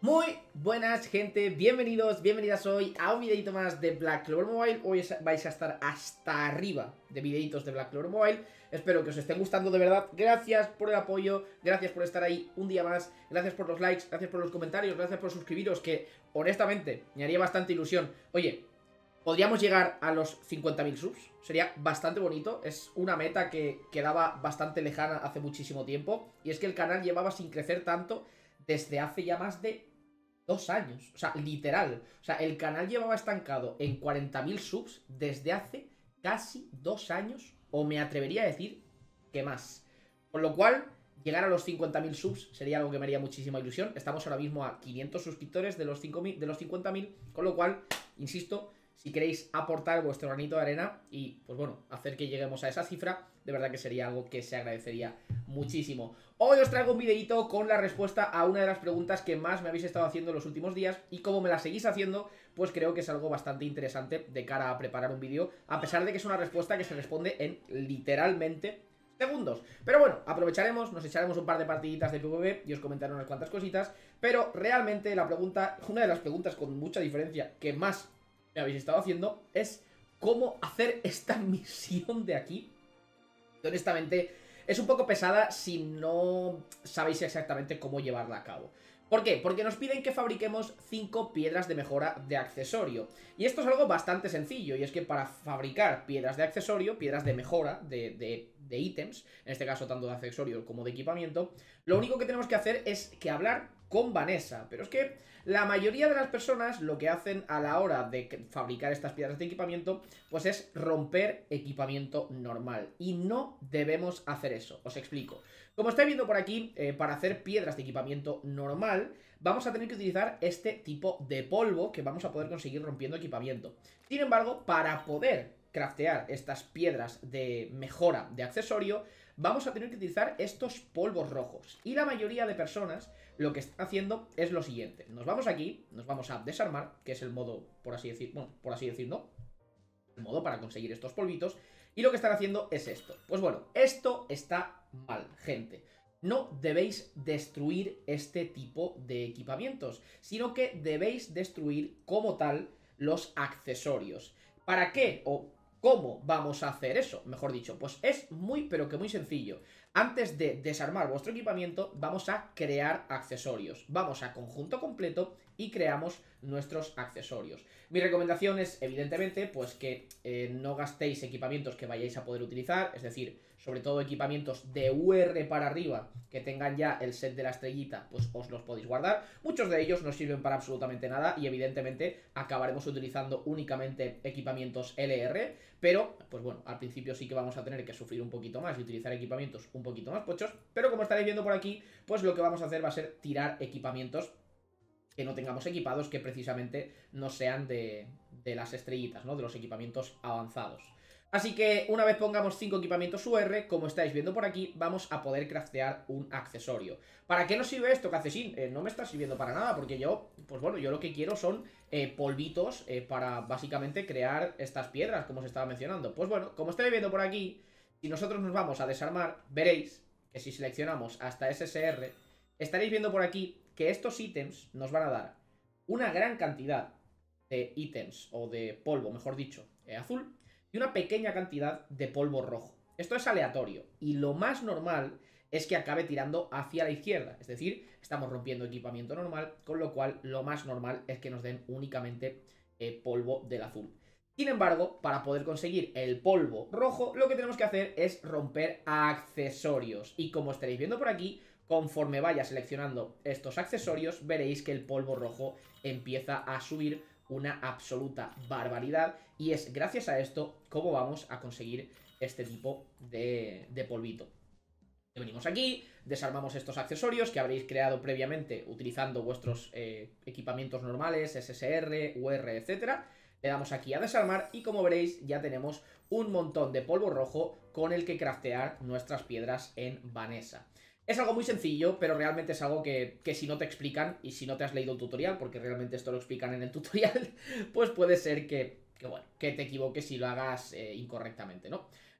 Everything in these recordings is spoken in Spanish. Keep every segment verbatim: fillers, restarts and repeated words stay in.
Muy buenas, gente, bienvenidos, bienvenidas hoy a un videito más de Black Clover Mobile. Hoy vais a estar hasta arriba de videitos de Black Clover Mobile. Espero que os estén gustando de verdad. Gracias por el apoyo, gracias por estar ahí un día más, gracias por los likes, gracias por los comentarios, gracias por suscribiros, que honestamente me haría bastante ilusión. Oye, podríamos llegar a los cincuenta mil subs, sería bastante bonito. Es una meta que quedaba bastante lejana hace muchísimo tiempo, y es que el canal llevaba sin crecer tanto desde hace ya más de dos años, o sea, literal. O sea, el canal llevaba estancado en cuarenta mil subs desde hace casi dos años, o me atrevería a decir que más. Con lo cual, llegar a los cincuenta mil subs sería algo que me haría muchísima ilusión. Estamos ahora mismo a quinientos suscriptores de los, cinco mil, de los cincuenta mil, con lo cual, insisto, si queréis aportar vuestro granito de arena y, pues bueno, hacer que lleguemos a esa cifra, de verdad que sería algo que se agradecería muchísimo. Hoy os traigo un videito con la respuesta a una de las preguntas que más me habéis estado haciendo en los últimos días, y como me la seguís haciendo, pues creo que es algo bastante interesante de cara a preparar un vídeo, a pesar de que es una respuesta que se responde en literalmente segundos. Pero bueno, aprovecharemos, nos echaremos un par de partiditas de PvP y os comentaré unas cuantas cositas, pero realmente la pregunta, una de las preguntas con mucha diferencia que más me habéis estado haciendo es cómo hacer esta misión de aquí. Y honestamente es un poco pesada si no sabéis exactamente cómo llevarla a cabo. ¿Por qué? Porque nos piden que fabriquemos cinco piedras de mejora de accesorio. Y esto es algo bastante sencillo, y es que para fabricar piedras de accesorio, piedras de mejora de, de, de ítems, en este caso tanto de accesorio como de equipamiento, lo único que tenemos que hacer es que hablar con Vanessa. Pero es que la mayoría de las personas lo que hacen a la hora de fabricar estas piedras de equipamiento, pues es romper equipamiento normal. Y no debemos hacer eso, os explico. Como estáis viendo por aquí, eh, para hacer piedras de equipamiento normal, vamos a tener que utilizar este tipo de polvo que vamos a poder conseguir rompiendo equipamiento. Sin embargo, para poder craftear estas piedras de mejora de accesorio, vamos a tener que utilizar estos polvos rojos. Y la mayoría de personas lo que están haciendo es lo siguiente. Nos vamos aquí, nos vamos a desarmar, que es el modo, por así decir, bueno, por así decirlo, el modo para conseguir estos polvitos. Y lo que están haciendo es esto. Pues bueno, esto está mal, gente. No debéis destruir este tipo de equipamientos, sino que debéis destruir como tal los accesorios. ¿Para qué? O ¿cómo vamos a hacer eso? Mejor dicho, pues es muy pero que muy sencillo. Antes de desarmar vuestro equipamiento, vamos a crear accesorios. Vamos a conjunto completo y creamos nuestros accesorios. Mi recomendación es, evidentemente, pues que eh, no gastéis equipamientos que vayáis a poder utilizar, es decir, sobre todo equipamientos de U R para arriba, que tengan ya el set de la estrellita, pues os los podéis guardar. Muchos de ellos no sirven para absolutamente nada y evidentemente acabaremos utilizando únicamente equipamientos L R, pero, pues bueno, al principio sí que vamos a tener que sufrir un poquito más y utilizar equipamientos un poquito más pochos, pero como estaréis viendo por aquí, pues lo que vamos a hacer va a ser tirar equipamientos que no tengamos equipados, que precisamente no sean de, de las estrellitas, ¿no? De los equipamientos avanzados. Así que una vez pongamos cinco equipamientos U R, como estáis viendo por aquí, vamos a poder craftear un accesorio. ¿Para qué nos sirve esto, Cacesín? Eh, no me está sirviendo para nada, porque yo, pues bueno, yo lo que quiero son eh, polvitos eh, para básicamente crear estas piedras, como os estaba mencionando. Pues bueno, como estáis viendo por aquí, si nosotros nos vamos a desarmar, veréis que si seleccionamos hasta S S R, estaréis viendo por aquí que estos ítems nos van a dar una gran cantidad de ítems, o de polvo, mejor dicho, eh, azul, y una pequeña cantidad de polvo rojo. Esto es aleatorio, y lo más normal es que acabe tirando hacia la izquierda, es decir, estamos rompiendo equipamiento normal, con lo cual lo más normal es que nos den únicamente eh, polvo del azul. Sin embargo, para poder conseguir el polvo rojo, lo que tenemos que hacer es romper accesorios, y como estaréis viendo por aquí, conforme vaya seleccionando estos accesorios, veréis que el polvo rojo empieza a subir una absoluta barbaridad, y es gracias a esto como vamos a conseguir este tipo de, de polvito. Venimos aquí, desarmamos estos accesorios que habréis creado previamente utilizando vuestros eh, equipamientos normales, S S R, U R, etcétera. Le damos aquí a desarmar y como veréis ya tenemos un montón de polvo rojo con el que craftear nuestras piedras en Vanessa. Es algo muy sencillo, pero realmente es algo que, que si no te explican y si no te has leído el tutorial, porque realmente esto lo explican en el tutorial, pues puede ser que, que bueno, que te equivoques y lo hagas eh, incorrectamente, ¿no?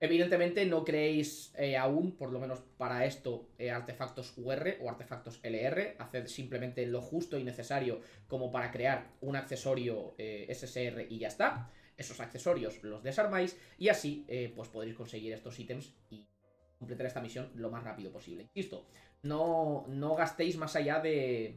Evidentemente no creéis eh, aún, por lo menos para esto, eh, artefactos U R o artefactos L R. Haced simplemente lo justo y necesario como para crear un accesorio eh, S S R y ya está. Esos accesorios los desarmáis y así eh, pues podréis conseguir estos ítems y completar esta misión lo más rápido posible. Insisto, no, no gastéis más allá de,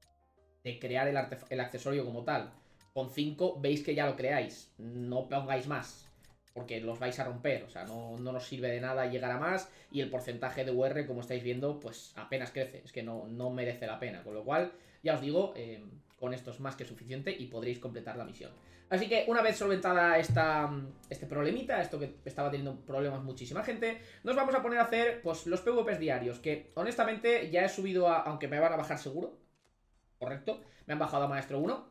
de crear el, el accesorio como tal. Con cinco veis que ya lo creáis, no pongáis más, porque los vais a romper, o sea, no, no nos sirve de nada llegar a más y el porcentaje de U R, como estáis viendo, pues apenas crece, es que no, no merece la pena, con lo cual, ya os digo, eh, con esto es más que suficiente y podréis completar la misión. Así que una vez solventada esta, este problemita, esto que estaba teniendo problemas muchísima gente, nos vamos a poner a hacer pues los PvPs diarios, que honestamente ya he subido a, aunque me van a bajar seguro, correcto, me han bajado a Maestro uno,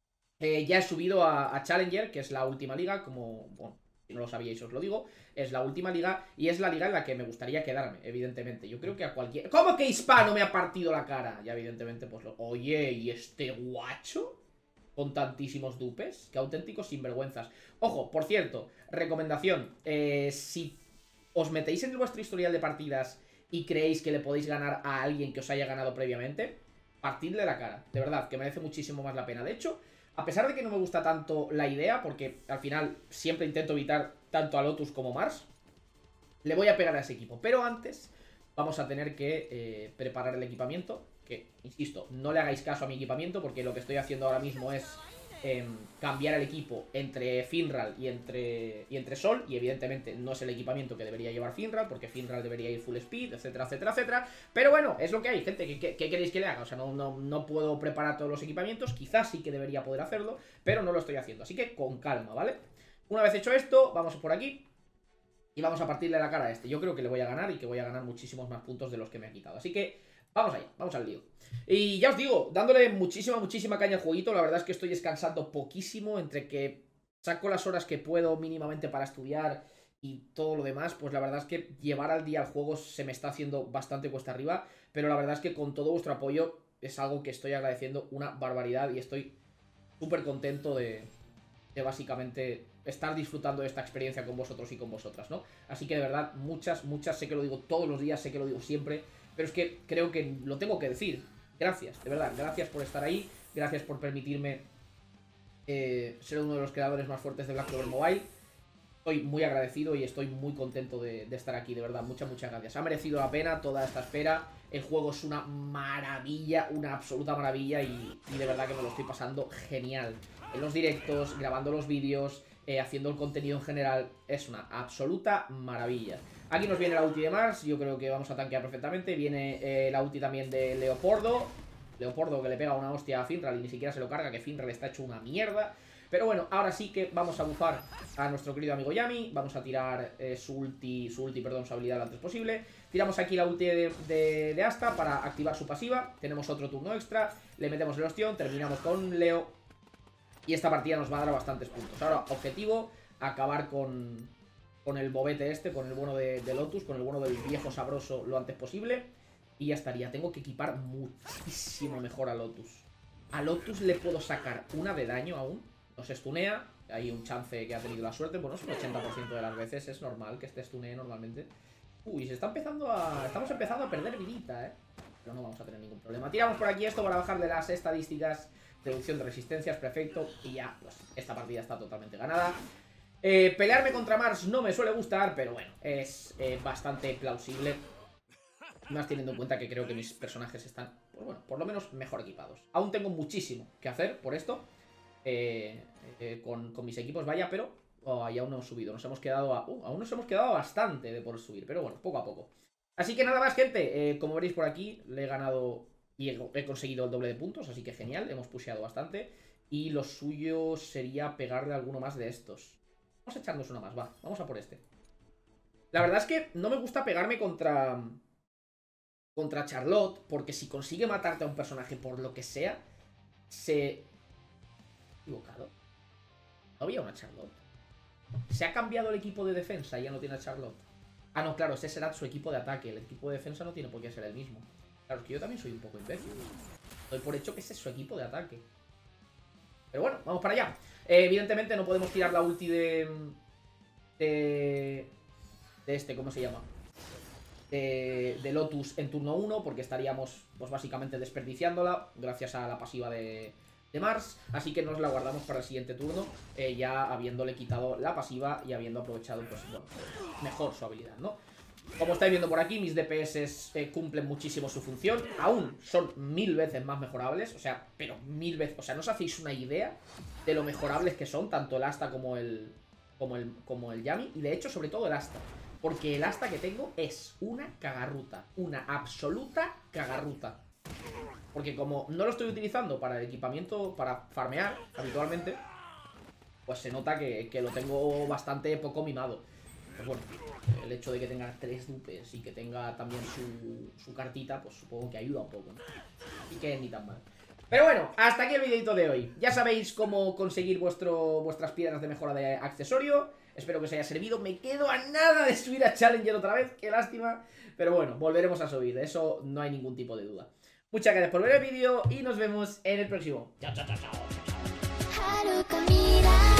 eh, ya he subido a, a Challenger, que es la última liga, como, bueno, si no lo sabíais os lo digo, es la última liga y es la liga en la que me gustaría quedarme, evidentemente. Yo creo que a cualquier... ¿Cómo que Hispano me ha partido la cara? Ya evidentemente pues lo... Oye, ¿y este guacho? Con tantísimos dupes, qué auténticos sinvergüenzas. Ojo, por cierto, recomendación, eh, si os metéis en vuestro historial de partidas y creéis que le podéis ganar a alguien que os haya ganado previamente, partidle la cara, de verdad, que merece muchísimo más la pena. De hecho, a pesar de que no me gusta tanto la idea, porque al final siempre intento evitar tanto a Lotus como Mars, le voy a pegar a ese equipo. Pero antes vamos a tener que eh, preparar el equipamiento, que, insisto, no le hagáis caso a mi equipamiento, porque lo que estoy haciendo ahora mismo es eh, cambiar el equipo entre Finral y entre, y entre Sol, y evidentemente no es el equipamiento que debería llevar Finral, porque Finral debería ir full speed, etcétera, etcétera, etcétera. Pero bueno, es lo que hay, gente. ¿Qué, qué, qué queréis que le haga? O sea, no, no, no puedo preparar todos los equipamientos, quizás sí que debería poder hacerlo, pero no lo estoy haciendo, así que con calma, ¿vale? Una vez hecho esto, vamos por aquí y vamos a partirle la cara a este. Yo creo que le voy a ganar y que voy a ganar muchísimos más puntos de los que me ha quitado, así que vamos allá, vamos al lío. Y ya os digo, dándole muchísima, muchísima caña al jueguito. La verdad es que estoy descansando poquísimo. Entre que saco las horas que puedo mínimamente para estudiar y todo lo demás, pues la verdad es que llevar al día el juego se me está haciendo bastante cuesta arriba. Pero la verdad es que con todo vuestro apoyo es algo que estoy agradeciendo una barbaridad. Y estoy súper contento de, de básicamente estar disfrutando de esta experiencia con vosotros y con vosotras, ¿no? Así que de verdad, muchas, muchas, sé que lo digo todos los días, sé que lo digo siempre, pero es que creo que lo tengo que decir. Gracias, de verdad, gracias por estar ahí, gracias por permitirme eh, ser uno de los creadores más fuertes de Black Clover Mobile. Estoy muy agradecido y estoy muy contento de, de estar aquí, de verdad, muchas, muchas gracias. Ha merecido la pena toda esta espera, el juego es una maravilla, una absoluta maravilla y, y de verdad que me lo estoy pasando genial. En los directos, grabando los vídeos, eh, haciendo el contenido en general, es una absoluta maravilla. Aquí nos viene la ulti de Mars, yo creo que vamos a tanquear perfectamente. Viene eh, la ulti también de Leopoldo. Leopoldo que le pega una hostia a Finral y ni siquiera se lo carga, que Finral está hecho una mierda. Pero bueno, ahora sí que vamos a bufar a nuestro querido amigo Yami. Vamos a tirar eh, su ulti, su ulti, perdón, su habilidad lo antes posible. Tiramos aquí la ulti de, de, de Asta para activar su pasiva. Tenemos otro turno extra, le metemos el ostión, terminamos con Leo. Y esta partida nos va a dar bastantes puntos. Ahora, objetivo, acabar con... con el bobete este, con el bueno de, de Lotus, con el bueno del viejo sabroso lo antes posible. Y ya estaría. Tengo que equipar muchísimo mejor a Lotus. A Lotus le puedo sacar una de daño aún. Nos stunea. Hay un chance que ha tenido la suerte. Bueno, es un ochenta por ciento de las veces. Es normal que este stunee normalmente. Uy, se está empezando a... Estamos empezando a perder vidita, ¿eh? Pero no vamos a tener ningún problema. Tiramos por aquí esto para bajarle las estadísticas. Reducción de resistencias, perfecto. Y ya, pues esta partida está totalmente ganada. Eh, pelearme contra Mars no me suele gustar, pero bueno, es eh, bastante plausible. Más teniendo en cuenta que creo que mis personajes están, pues bueno, por lo menos mejor equipados. Aún tengo muchísimo que hacer por esto, eh, eh, con, con mis equipos, vaya, pero oh, ahí aún no hemos subido. Nos hemos quedado a, uh, aún nos hemos quedado bastante de por subir, pero bueno, poco a poco. Así que nada más, gente, eh, como veréis por aquí, le he ganado y he, he conseguido el doble de puntos, así que genial, hemos pusheado bastante. Y lo suyo sería pegarle a alguno más de estos. Vamos a echarnos uno más, va, vamos a por este. La verdad es que no me gusta pegarme contra Contra Charlotte, porque si consigue matarte a un personaje por lo que sea, se... equivocado. ¿No había una Charlotte? Se ha cambiado el equipo de defensa y ya no tiene a Charlotte. Ah, no, claro, ese será su equipo de ataque. El equipo de defensa no tiene por qué ser el mismo. Claro, es que yo también soy un poco imbécil. Doy por hecho que ese es su equipo de ataque. Pero bueno, vamos para allá. Eh, evidentemente no podemos tirar la ulti de... De... de este, ¿cómo se llama? De, de Lotus en turno uno, porque estaríamos pues básicamente desperdiciándola gracias a la pasiva de, de Mars. Así que nos la guardamos para el siguiente turno, eh, ya habiéndole quitado la pasiva y habiendo aprovechado pues bueno, mejor su habilidad, ¿no? Como estáis viendo por aquí, mis D P S eh, cumplen muchísimo su función. Aún son mil veces más mejorables. O sea, pero mil veces. O sea, no os hacéis una idea de lo mejorables que son, tanto el Asta como el, como el, como el Yami. Y de hecho, sobre todo el Asta. Porque el Asta que tengo es una cagarruta. Una absoluta cagarruta. Porque como no lo estoy utilizando para el equipamiento, para farmear habitualmente, pues se nota que, que lo tengo bastante poco mimado. Pues bueno, el hecho de que tenga tres dupes y que tenga también su, su cartita, pues supongo que ayuda un poco, ¿no? Y que ni tan mal. Pero bueno, hasta aquí el videito de hoy. Ya sabéis cómo conseguir vuestro, vuestras piedras de mejora de accesorio. Espero que os haya servido. Me quedo a nada de subir a Challenger otra vez, qué lástima. Pero bueno, volveremos a subir, de eso no hay ningún tipo de duda. Muchas gracias por ver el vídeo y nos vemos en el próximo. Chao, chao, chao, chao.